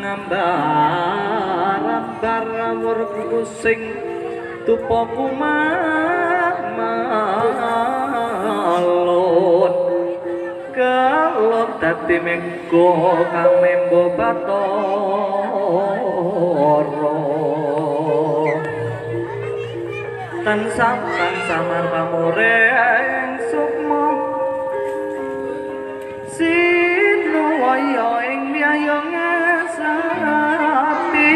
ngambar pusing tupo kumamalun kelon dadi mengko kamembo batara tansah samar pamoreng sukma sinuwaya ing biyayong asati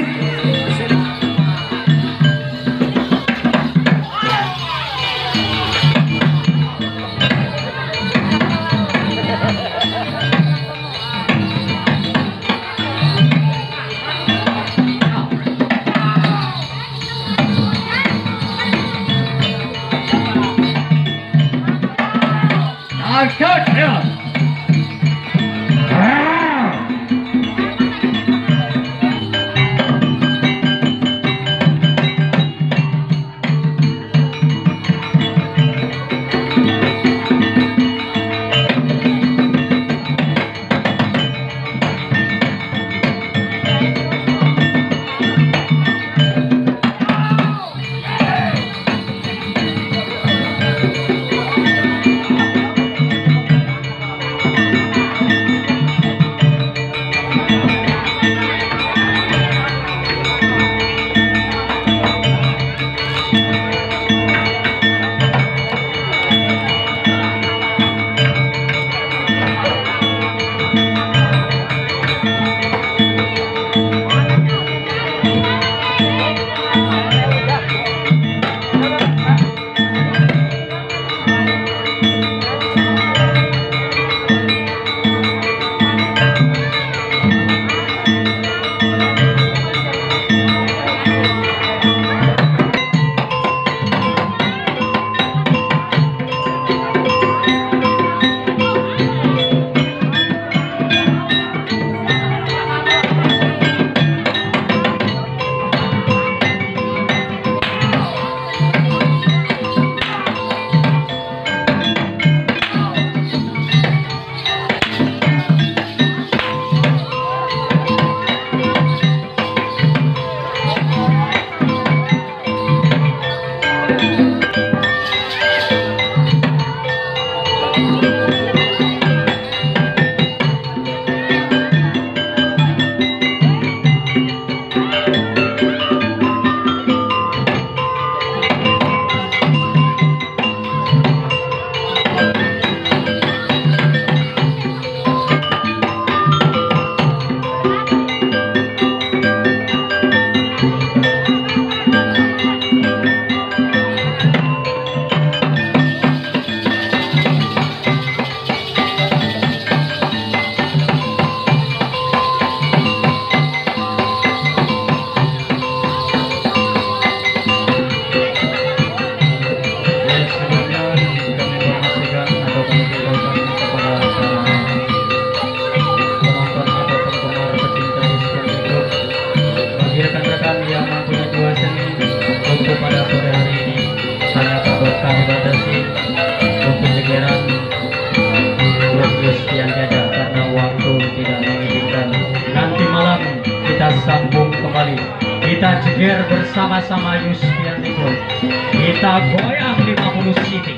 kita jeger bersama-sama Yuspian Negro, kita goyang 50 city.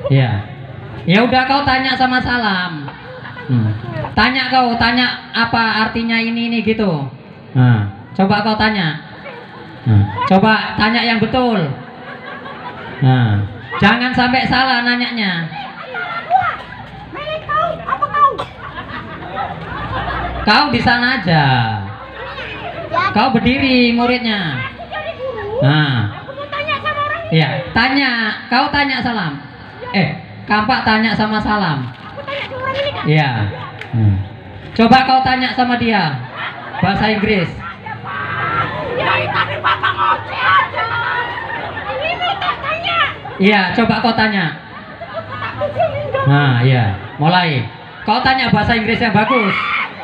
Iya. Ya udah kau tanya sama Salam. Tanya apa artinya ini gitu. Nah, coba kau tanya. Coba tanya yang betul. Nah, jangan sampai salah nanyanya. Kau di sana aja. Kau berdiri muridnya. Nah, iya, kau tanya Salam. Kampak tanya sama Salam. Iya. Coba kau tanya sama dia bahasa Inggris. Iya, coba kau tanya. Nah, iya, mulai. Kau tanya bahasa Inggris yang bagus.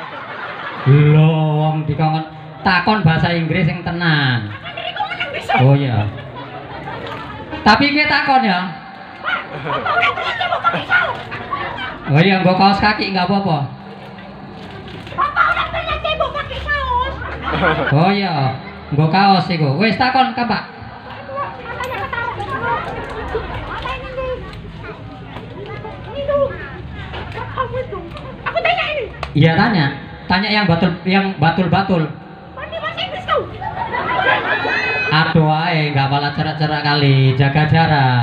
Belum dikon takon bahasa Inggris yang tenang. Oh iya. Tapi kita takon ya. Oh iya, gua kaos kaki nggak apa-apa. Oh iya, gua kaos sih gua. Wes takon Pak. Iya tanya yang batul. Aduh, nggak malah cerak-cerak kali, jaga jarak.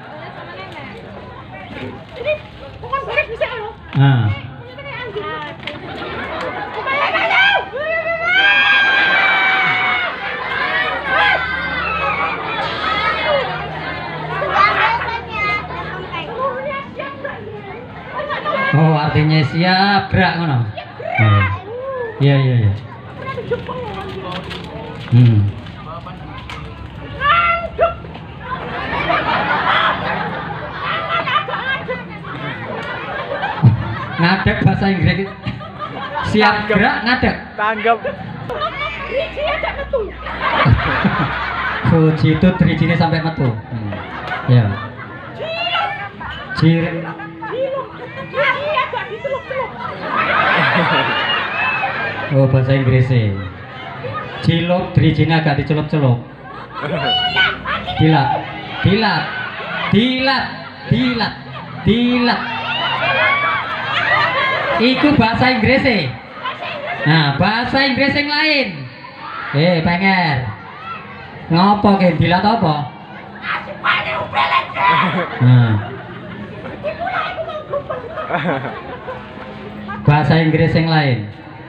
Oh, artinya siap gerak ngono. Iya. Ngadek bahasa Inggris. Siap gerak ngadek. Tanggap. Kunci itu trijinya sampai metu. Ya. Ciri. Oh, bahasa Inggrisnya. Cilok trijinya agak dicelup-celup. Dilat. Iku bahasa Inggrisnya. Nah, bahasa Inggris yang lain. Penger. Ngopo ke dilat apa? Bahasa Inggris yang lain.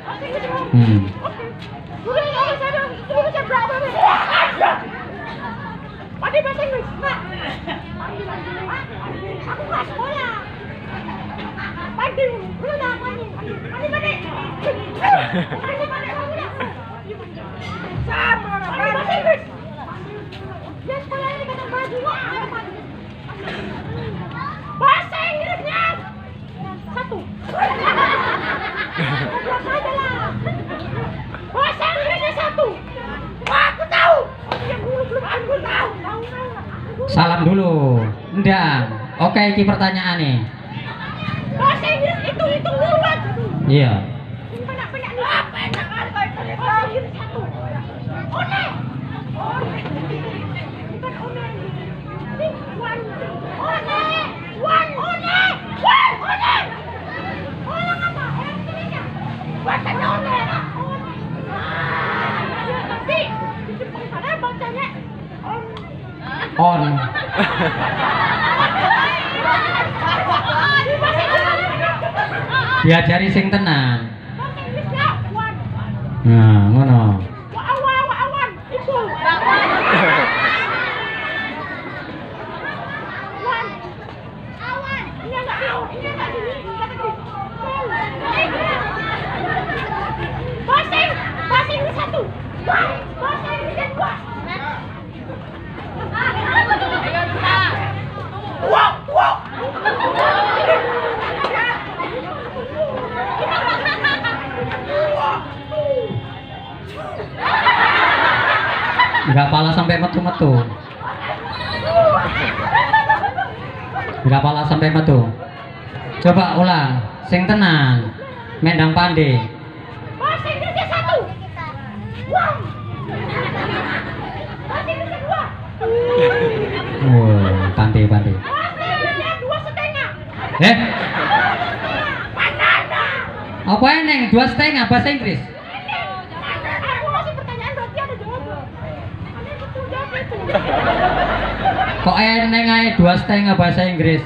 Bahasa Inggrisnya satu. Bahasa Inggrisnya satu. Aku tahu. Aku tahu. Salam dulu. Ndang. Oke, ini pertanyaan nih. Bahasa Inggris itu bulat. Iya. Banyak apa enak bahasa Inggris satu. One. Bukan one. One. Orang apa? Orang Indonesia. Bacanya one. Tapi di Jepang sana bacanya On. Diajari sing tenan. bahasa Inggrisnya one. Nah, ngono. Awan itu. One. Awan. Ini enggak gini. Bahasa Inggris satu. Bahasa Inggris dua. Wow. Enggak pala sampai metu-metu. Coba ulang, sing tenan. Mendang pandai. Bahasa Inggrisnya satu. Wow. Bahasa Inggrisnya dua. Pandai. Bahasa Inggrisnya dua Eh? Apa eneng? 2,5 bahasa Inggris? Aku masih pertanyaan berarti ada jawaban. Ada betul jawab itu. Kok eneng ae 2,5 bahasa Inggris?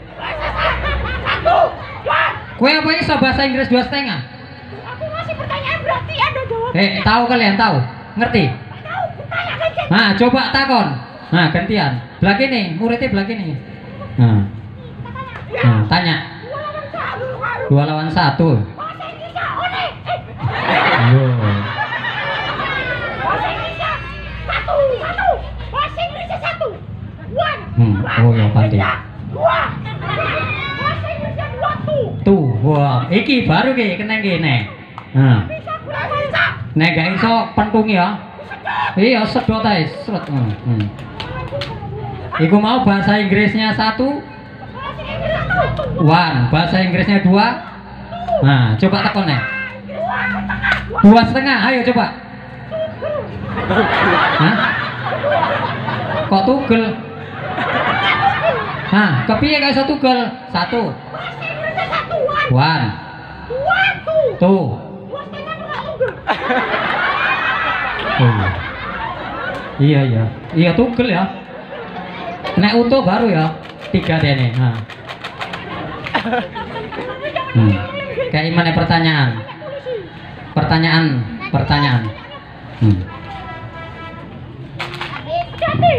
Kue apa iso bahasa Inggris 2,5? Aku masih pertanyaan berarti ada jawaban. Tahu kalian tahu? Ngerti? Tahu, tanya aja. Nah, coba takon. Nah, gantian. Belah kini, muridnya belah kini. Nah, tanya. 2 lawan 1. Bahasa Inggrisnya oleh. Yo. Bahasa Inggrisnya satu. Bahasa Inggrisnya satu. One. Oh ya pandai. Dua. Bahasa Inggrisnya dua tuh. Tuh, wah, iki baru ki kena gini. Nah, Bisa kurang bisa. nek gak iso pentung ya. Iya, sedot ae, sret. Iku mau bahasa Inggrisnya 1, Bahasa Inggrisnya satu. 1, bahasa Inggrisnya 2. Nah, coba takon nek. 2,5, ayo coba. Hah? Kok tugel? Hah, kepiye gak iso tugel? 1, Bahasa Inggrisnya satu. One. 1, Dua tuh. tuh. Dua setengah enggak tugel. Oh. Iya tugel ya. Nek utuh baru ya 3 dene. Nah. Kayak gimana pertanyaan? Pertanyaan. Jadi.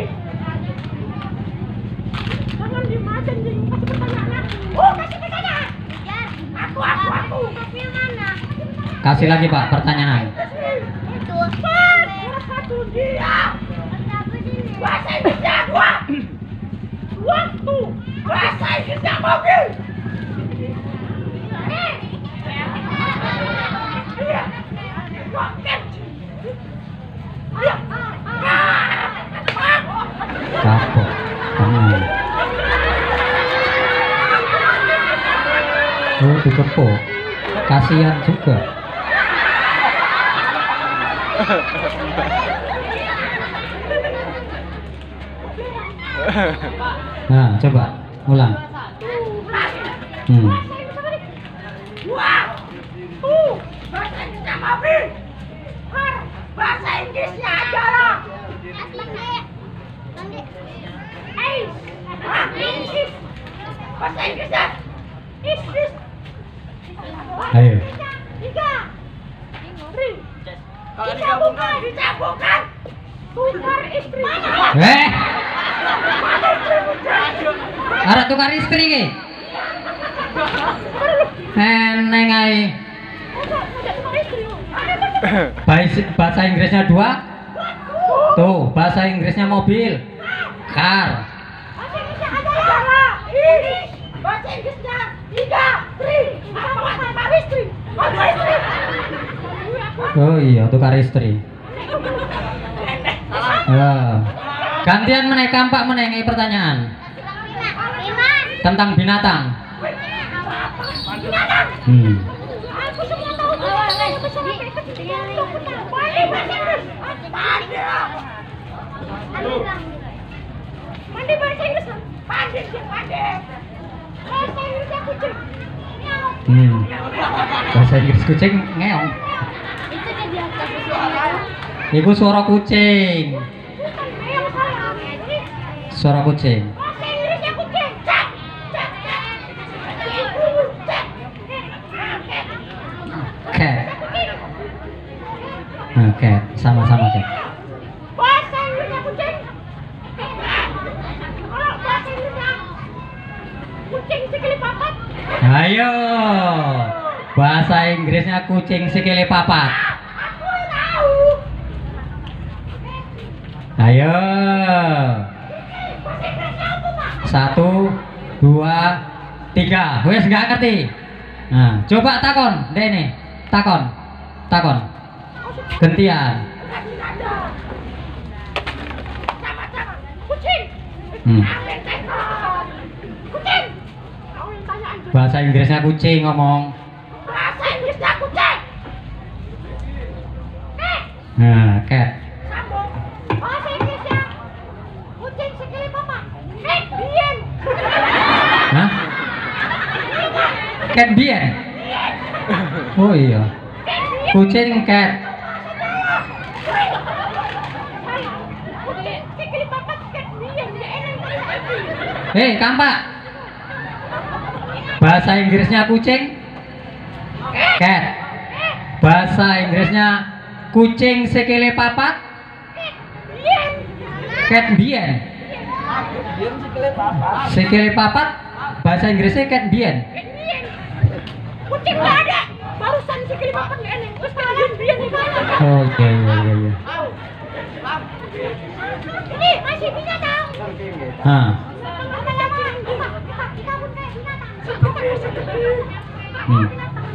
Jangan diem aja nih, kasih pertanyaan. Oh, kasih pertanyaan. Aku. Tapi yang mana? Kasih lagi Pak pertanyaan. Itu. Satu dia. Bahasa Inggrisnya dua. Waktu. Bahasa Inggrisnya mobil. Iya. Roket. Iya. Kapok. Tenang. Oh, dikepuk. Kasihan juga. Nah, coba ulang. Bahasa Inggrisnya mobil. Bahasa Inggrisnya adalah bahasa Inggrisnya Inggris. Ayo. Tiga. Dicabungkan. Tukar istri. Arek tukar istri ki. Eneng ae. Bahasa Inggrisnya 2. Tuh, bahasa Inggrisnya mobil. Car. Bahasa Inggrisnya adalah ini. Bahasa Inggrisnya 3. Istri. Oh iya, tukar istri. Ya. Gantian meneh kampak meneh pertanyaan tentang binatang. Aku semua tahu Mandi bahasa Inggris. Mandi. Bahasa Inggrisnya kucing. Bahasa Inggris kucing ngeong. Itu kan di atas. Iku suara kucing. Suara kucing. Bahasa Inggrisnya kucing. Cat. Oke, sama-sama Cat. Bahasa Inggrisnya kucing. Kalau bahasa Inggrisnya kucing sikili papat. Ayo. Bahasa Inggrisnya kucing sikile papat. Aku tahu. Ayo. Bahasa Inggrisnya apa, Pak? 1, 2, 3. Wes nggak ngerti. Nah, coba takon, Dene. Takon. Gantian. Sama-sama. Kucing. Kucing. Kau yang tanya aja. Bahasa Inggrisnya kucing ngomong. Bahasa Inggrisnya kucing. Nah, Cat. Sambung. Bahasa Inggrisnya kucing sikili papat. Diam. Hah? Cat biyen. Oh iya. Kucing cat. Sikil papat cat biyen ya enak. Hei, Kampak. Bahasa Inggrisnya kucing? Cat. Bahasa Inggrisnya kucing sikile papat? Biyen. Cat biyen. Sikile papat. Bahasa Inggrisnya cat biyen. Kucing nggak ada. Barusan sikil papat nggak enak. Terus biyen di mana? Oh iya iya iya. Iya. Ini masih binatang. Hah. Hmm.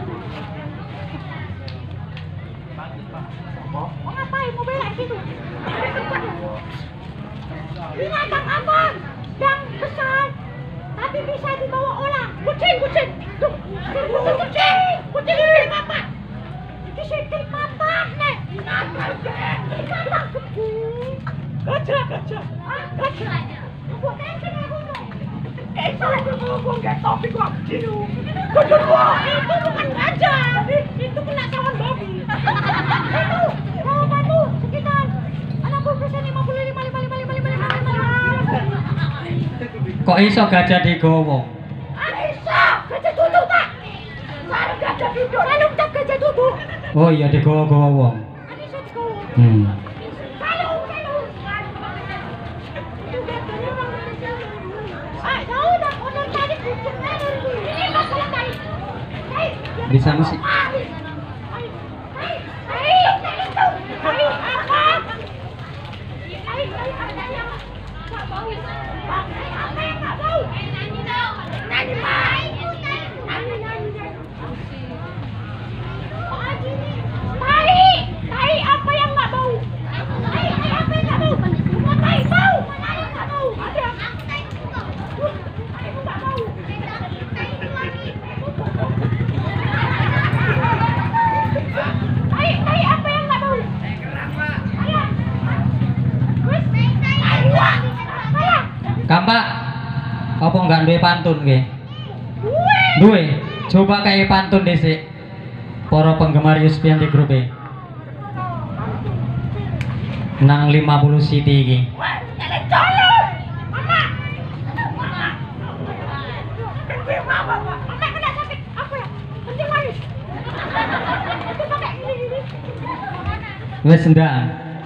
Mau ngapain? Mau belak situ? Binatang apa? Yang besar, tapi bisa dibawa orang. Kucing, kucing. Tuh, kucing, kucing sikil papat. Ini sikil papat, nih. Binatang gede. Gajah, gajah. Gajah. Bukan kena gunung. Itu ngomong gak topik kok. Itu bukan gajah. Itu kena sawan babi. Itu bawa batu sekitar 60%, 55. Kok iso gajah digowo? Iso, gajah duduk tak? Sarung gajah duduk. Sarung tak gajah duduk. Oh iya digowo-gowo wong. Iso digowo. Hmm. Salung. Tahu dah, orang tadi kucing ada itu. Ini masalah tadi. Bisa musik. Tai apa yang nggak bau? Tai apa yang nggak bau? Semua tai bau. Mana yang nggak bau? Ada. Tai itu nggak bau. Tai apa yang nggak bau? Ayah. Terus ayah. Kampak. Apa enggak duwe pantun ke? Gue. Duwe. Coba kayak pantun dhisik. Para penggemar Yuspian di grup e. Nang 50 City iki. Wes ndang.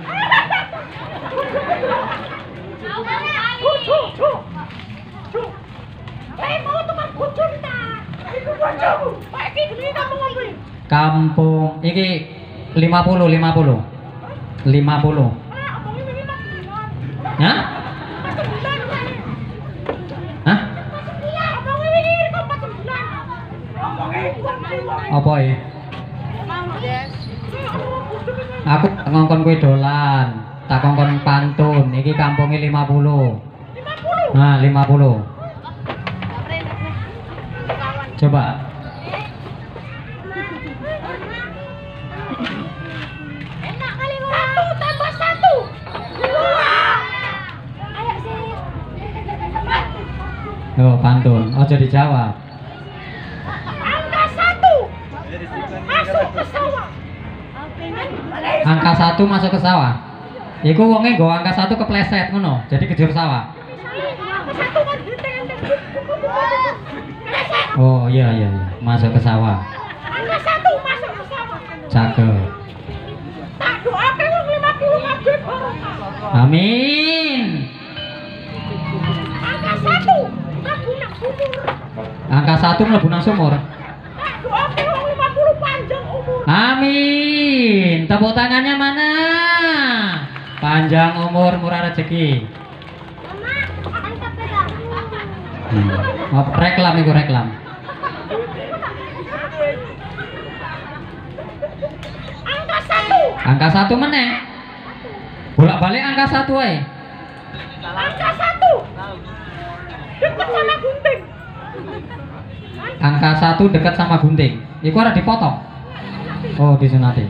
Kampung iki 50. Hah? Hah? Apa ya? Aku ngongkon kowe dolan, tak ngongkon pantun. Iki kampungnya 50. Nah, 50. Coba. Enak kali 1 tambah 1. 2. Ayo sih. Oh, pantun. Ojo dijawab. Angka 1 masuk ke sawah. Angka 1 masuk ke sawah. Iku wonge nggo angka 1 kepleset ngono, jadi kejur sawah. Angka 1 kan enteng-enteng. Oh, iya. Masuk ke sawah. Angka 1 masuk ke sawah. Cakep. Tak doakan wong 50 maghrib barokah. Amin. Angka 1 mlebu nang sumur. Angka 1 mlebu nang sumur. Tak doakan wong 50 panjang umur. Amin. Tepuk tangannya mana? Panjang umur, murah rezeki. Mama, angka pegang. Oh, reklam itu reklam. Angka 1. Angka 1 meneh. Bolak-balik angka 1 ae. Angka 1 dekat sama gunting. Angka 1 dekat sama gunting. Iku ora dipotong. Oh, disunati.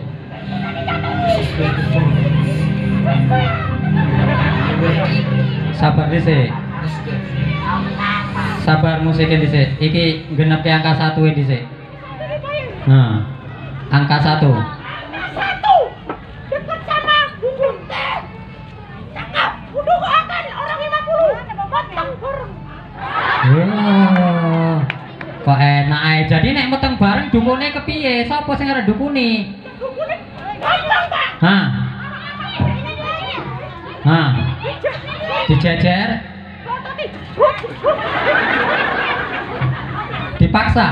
Sabar dhisik. Sabar musiknya dhisik. Iki genep ke angka 1 dhisik. Nah, angka 1. Satu, dekat sama bubun teh. Cakep, kudu akan orang 50. Matang bareng. Oh, kok enak ae. Jadi nek meteng bareng dukune kepiye? Sapa sing arep dukuni? Gampang, Pak. Hah? Hah? Dijejer? Tapi, Dipaksa?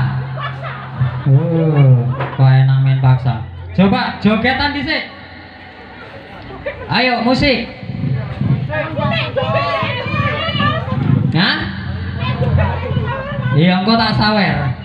Kok enak main paksa. Coba jogetan dhisik. Ayo musik. Hah? Iya engko tak sawer.